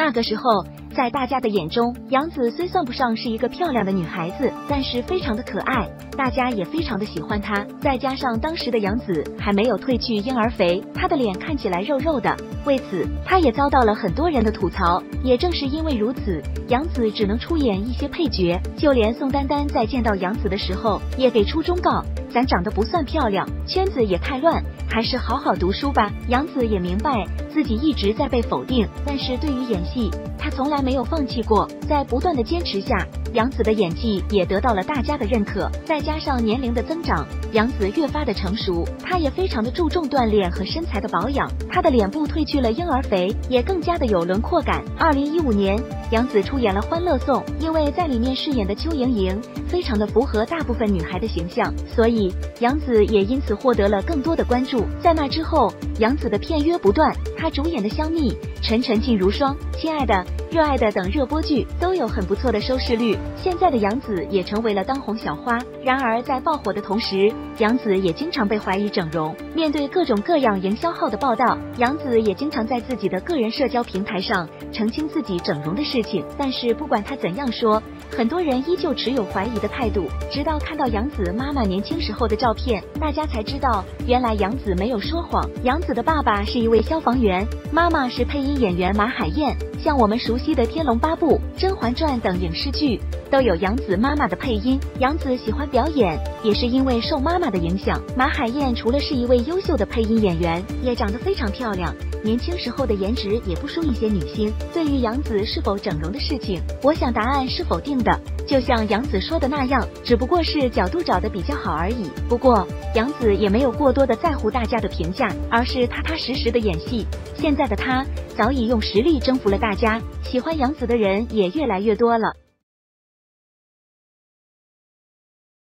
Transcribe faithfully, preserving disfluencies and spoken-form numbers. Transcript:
那个时候，在大家的眼中，杨紫虽算不上是一个漂亮的女孩子，但是非常的可爱，大家也非常的喜欢她。再加上当时的杨紫还没有褪去婴儿肥，她的脸看起来肉肉的，为此她也遭到了很多人的吐槽。也正是因为如此，杨紫只能出演一些配角，就连宋丹丹在见到杨紫的时候也给出忠告：咱长得不算漂亮，圈子也太乱，还是好好读书吧。杨紫也明白自己一直在被否定，但是对于演戏，她从来没有放弃过。在不断的坚持下，杨紫的演技也得到了大家的认可。再加上年龄的增长，杨紫越发的成熟，她也非常的注重锻炼和身材的保养。她的脸部褪去了婴儿肥，也更加的有轮廓感。二零一五年，杨紫出演了《欢乐颂》，因为在里面饰演的邱莹莹非常的符合大部分女孩的形象，所以杨紫也因此获得了更多的关注。在那之后，杨紫的片约不断，她主演的《香蜜》、《沉沉烬如霜》、《亲爱的》、《热爱的》等热播剧都有很不错的收视率。现在的杨紫也成为了当红小花。然而在爆火的同时，杨紫也经常被怀疑整容。面对各种各样营销号的报道，杨紫也经常在自己的个人社交平台上澄清自己整容的事情。但是不管她怎样说，很多人依旧持有怀疑的态度。直到看到杨紫妈妈年轻时候的照片，大家才知道原来杨紫没有说谎。杨紫的爸爸是一位消防员，妈妈是配音演员马海燕。像我们熟悉的《天龙八部》《甄嬛传》等影视剧都有杨紫妈妈的配音。杨紫喜欢表演，也是因为受妈妈的影响。马海燕除了是一位优秀的配音演员，也长得非常漂亮，年轻时候的颜值也不输一些女星。对于杨紫是否整容的事情，我想答案是否定的。就像杨紫说的那样，只不过是角度找得比较好而已。不过杨紫也没有过多的在乎大家的评价，而是踏踏实实的演戏。现在的她早已用实力征服了大家，喜欢杨紫的人也越来越多了。